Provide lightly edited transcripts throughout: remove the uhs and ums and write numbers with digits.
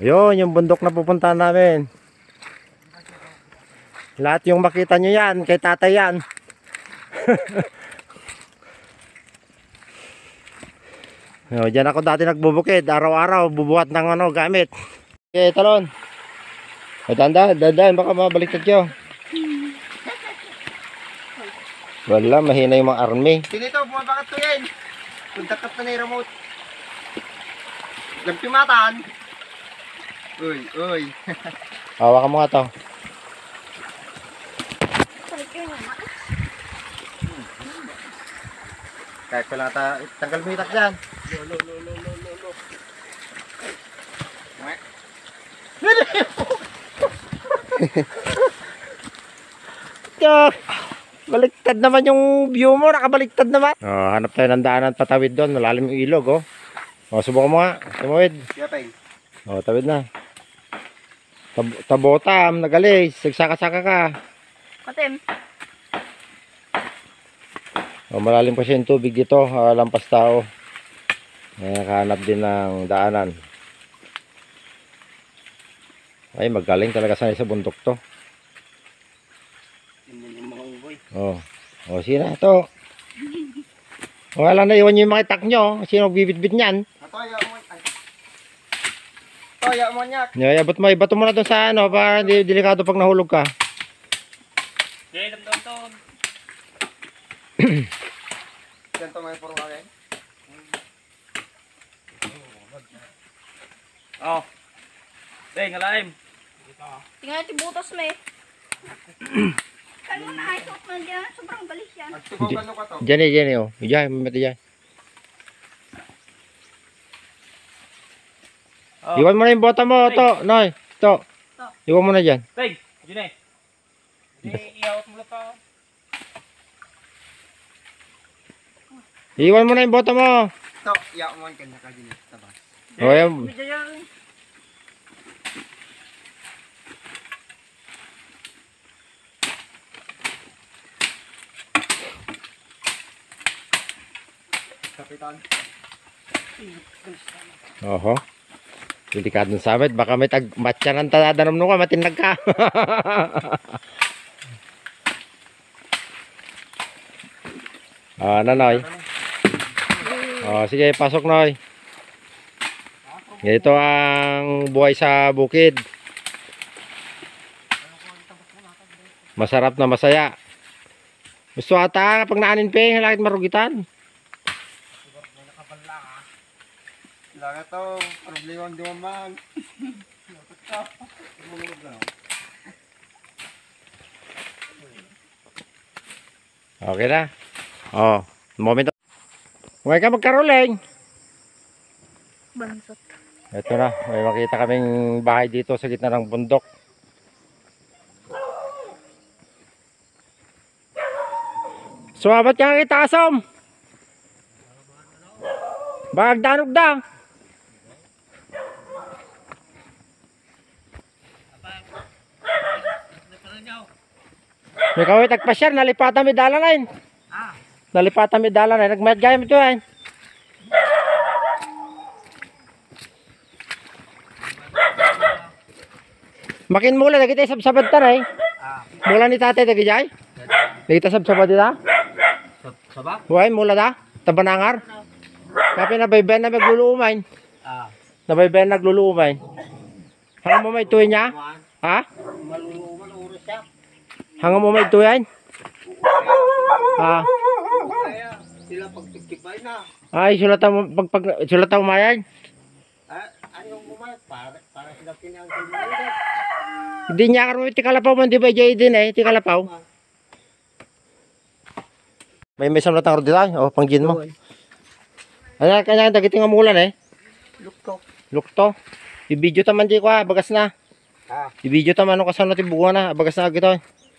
Yun, yung bundok na pupuntahan namin. Lahat yung makita nyo yan, kay tatay yan. Yo, dyan ako dati nagbubukid, araw-araw bubuhat ng gamit. Okay, talon. Dandan, baka mabaliktad kayo. Wala, mahina yung mga army. Sinito, bumabakat to yan. Puntakat na yung remote. Nagpimatan. Uy. Hawakan mo nga to. Kahit pala tanggal mo itak dyan. Lo. Baliktad naman yung view mo, nakabaliktad naman. Hanap tayo ng daanan patawid doon, malalim yung ilog subukan mo nga, tumawid. Yapay. Tawid na. Tabotam, nagalis, sagsaka-saka ka. Patim. Malalim kasi yung tubig dito, lampas tao. Nakahanap din ng daanan. Ay, magaling talaga sa bundok to. Sige na to. Wala na, iwan nyo yung mga itak nyo. Sino bibit-bit nyan? Toya mo nyak. Ibato mo na doon sa para delikado pag nahulog ka. Yan to may puro kaya. Ngalaim. Tingnan natin butas mo eh. Kano na ay suot mo dyan. Sobrang balis yan. Diyan Diyan, mati dyan. Iwan mo na yung bota mo, to. Noy, to. Iwan mo na dyan. Peg, dyan eh. Iawat mo lang pa. Iwan mo na yung bota mo. To, iawat mo kanya ka dyan. Tabas. Yan. Kapitan. Oho. Delikado sa amin. Baka may matcha ng tadanom nung ka. Matinag ka. Noy. Sige, pasok Noy. Ito ang buhay sa bukid. Masarap na masaya. Gusto ata pag naanin pe, lakit marugitan. Laga to, problema di man. Okay na. Momento. Huwag ka magkaroling. Bansot. Ito na, may makita kaming bahay dito sa gitna ng bundok. Sumabat ka ng itasom. Bagdanog da. May kawit tagpasyar, nalipatan may dala na yun. Nalipatan may dala na yun. Nagmayad gaya ito yan. Makin mula, nagita sabsabad ta na eh. Mula ni tatay, nagijay. Nagita sabsabad ita. Sabak? Huwag, mula da. Tabanangar. Kapi nabaybayan na magluluumay. Nabaybayan nagluluumay. Hanggang mo may tuwi niya? Ha? Maluluman oras siya. Hanggang mo may tuwi yan? Kaya sila pagtiptipay na. Ay, sulatan mo mayan. Anong umayat? Para sila pinangkin mo ulit. Hindi niya karoon tikalapaw man, di ba jay din eh, tikalapaw. May samlat ang rodila, panggin mo. Ano kanya dagiting ang mulan eh? Lukto. I-video taman di ko bagas na. I-video taman ano kasano ti bunga na, bagas na agito.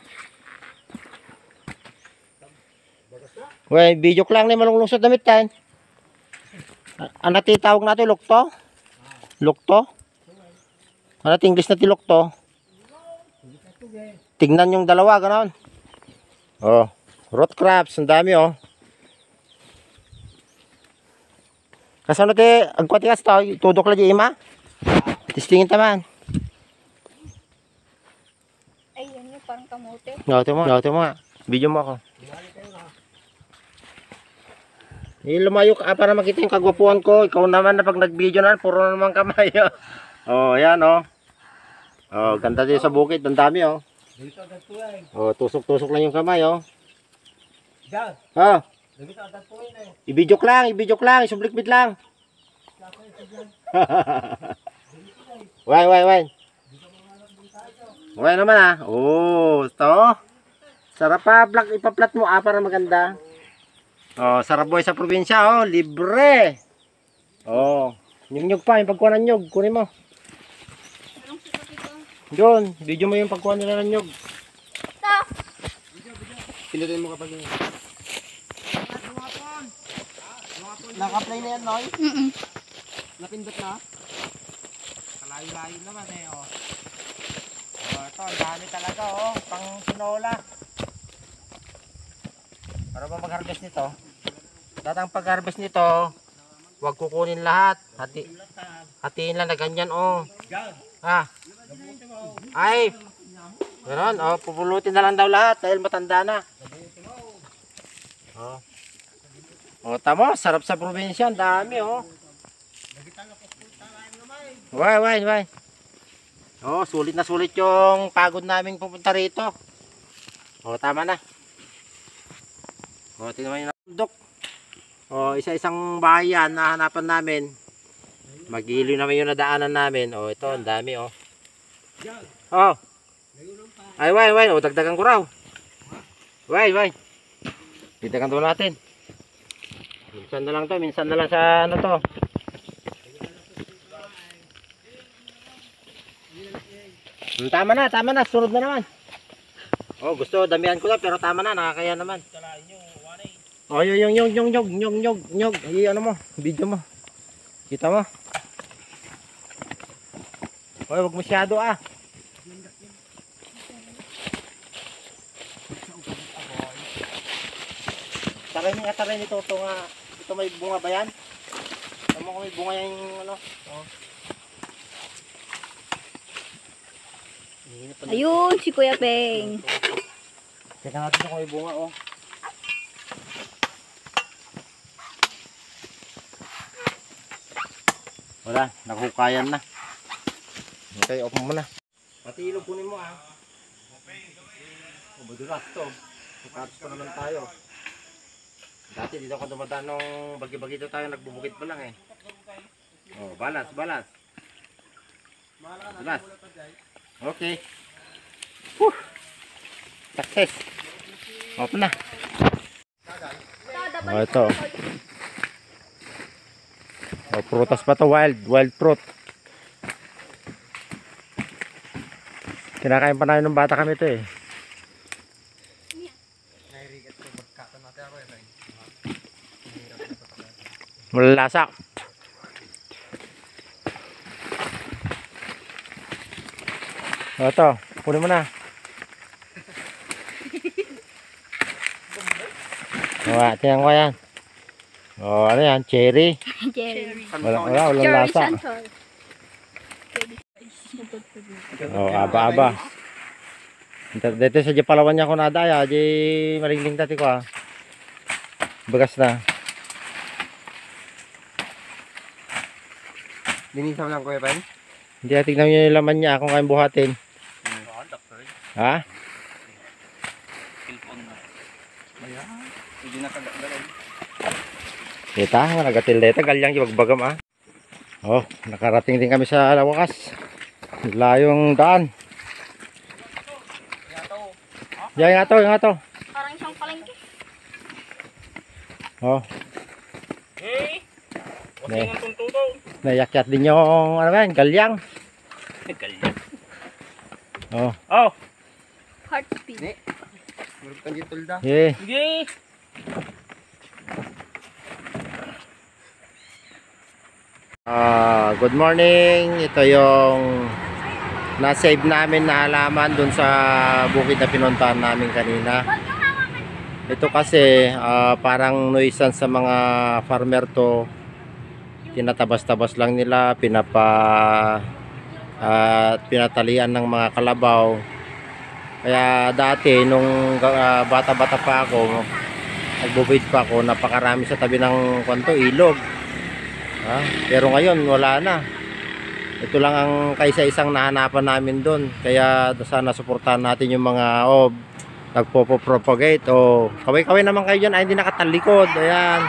Wey, video ko lang ni malunglusot damit tan. Ano ti tawag natin lukto? Lukto? Ano ti English na ti lukto? Tingnan yung dalawa ganon. Root crops, ang dami Kasano ti agkwatikas to, tudok la di ima? Testingin taman. Ay, yan yung parang kamote. Gawin mo. Gawin mo nga. Video mo ako. Lumayo ka para makita yung kagwapuan ko. Ikaw naman na pag nag-video na, puro na naman kamay. Oh, yan oh. Oh, ganda din sa bukid. Ang dami oh. Dito agad po eh. Oh, tusok-tusok lang yung kamay oh. Diyan. Oh, Dito agad po eh. ibidyo lang, isublikbit lang. Why. Why naman ah. Oh, ito. Sarap pa, ipaplat mo para maganda. Oh, sarap boy sa probinsya oh, libre. Oh, nyug pa, yung pagkuha ng nyug, kunin mo. Anong sikat ito? Doon, video mo yung pagkuha nila ng nyug. Ito! Pinutin mo kapag yun. Naka-play na yan, Noy? Napindot na? Kalayo-layo naman eh, oh. Oh, ito, ang dami talaga, oh. Pang sinola. Para ba mag-harvest nito? Datang pag-harvest nito, huwag kukunin lahat. Hatiin lang na ganyan, oh. Ha? Ay! Ganon, oh. Pupulutin na lang daw lahat dahil matanda na. Oh. Oh, tamo, sarap sa probinsya, ang dami, oh. Why. Oh, sulit na sulit yung pagod naming pupunta rito. Oh, tama na. Oh, tingnan mo yung bundok. Oh, isa-isang bahay yan na hanapan namin. Magiliw naman yung nadaanan namin. Oh, ito, ang dami, oh. Oh. Ay, why. Oh, dagdagan ko raw. Why. Dagdagan to natin. Minsan na lang to, minsan na lang sa ano to. Tama na, sunod na naman. Oh, gusto damihan ko na pero tama na, nakakaya naman. Oh, yung. Ay, ano mo, video mo. Kita mo. Hoy, wag masyado ah. Taray nito to nga. Ito may bunga ba yan? Tama ko may bunga yan yung ano. Oh. Ayun, si Kuya Peng. Teka natin kung may bunga oh. Wala, nakukayan na. Okay, open mo na. Pati ilog kunin mo ah. O, madulas to. Nakatos pa naman tayo. Dati dito ako dumadaan nung bagi-bagi tayo, nagbubukit pa lang eh. Oh, balas. Balas. Okay. Whew. Success. Open na. Oh, ito. Oh, prutas pa to, wild fruit. Kinakain pa namin ng bata kami ito eh. Malalasa. O ito, kunin mo na. Tingnan ko yan. O ano yan, cherry. Jerry. Walang lasa. O, aba. Dito sa Palawan niya ako nadaya. Di maringling dati ko ah. Bagas na. Linisan lang ko eh, Pen? Hindi, tignan nyo yung laman niya kung kayang buhatin. Ha? Hindi na kagagalan. Kita, nagatileta, galyang ibagbagam ah. Oh, nakarating din kami sa wakas. Layong daan. Yan nga to. Parang isang palengke. Oh. Hey! Wasing ang tuntuto. Nayakyat din yung ano yan, galyang. Galyang. Oh. Heart speed. Meron kang ditulda. Yeah. Sige! Good morning. Ito yung na-save namin na halaman dun sa bukid na pinuntahan namin kanina. Ito kasi parang nuisance sa mga farmer to. Tinatabas-tabas lang nila, at pinatalian ng mga kalabaw. Kaya dati nung bata-bata pa ako, nagbubid pa ako, napakarami sa tabi ng ilog. Pero ngayon wala na. Ito lang ang kaisa-isang nahanapan namin doon. Kaya sana suportahan natin yung mga nagpo-propagate. Kaway-kaway naman kayo dyan. Hindi nakatalikod. Ayan.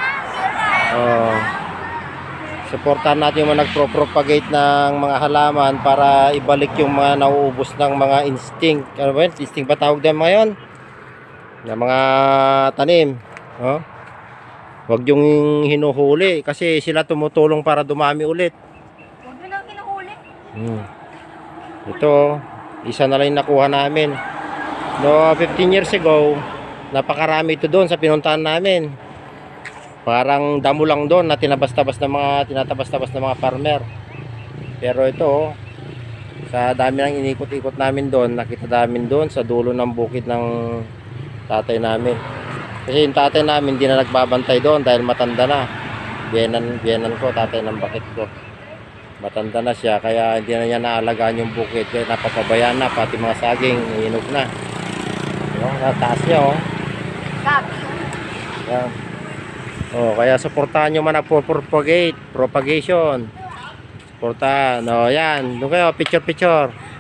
Suportahan natin yung mga nagpro-propagate ng mga halaman para ibalik yung mga nauubos ng mga instinct. Ano ba yun? Instinct ba tawag din ngayon? Ng mga tanim. Huwag yung hinuhuli kasi sila tumutulong para dumami ulit. Huwag mo nang kinuhuli. Ito, isa na lang yung nakuha namin. No, 15 years ago, napakarami ito doon sa pinuntahan namin. Parang damo lang doon na tinatabas-tabas ng mga farmer. Pero ito, sa dami ng inikot-ikot namin doon, nakita namin doon sa dulo ng bukid ng tatay namin. Kasi yung tatay namin hindi na nagbabantay doon dahil matanda na. Biyenan ko, tatay ng bakit ko. Matanda na siya, kaya hindi na niya naalagaan yung bukid. Kaya napapabayaan na, pati mga saging, iinog na. Nataas niya, Yan. Kaya suportahan nyo man ang propagation. Suportahan. Yan. Doon kayo, picture.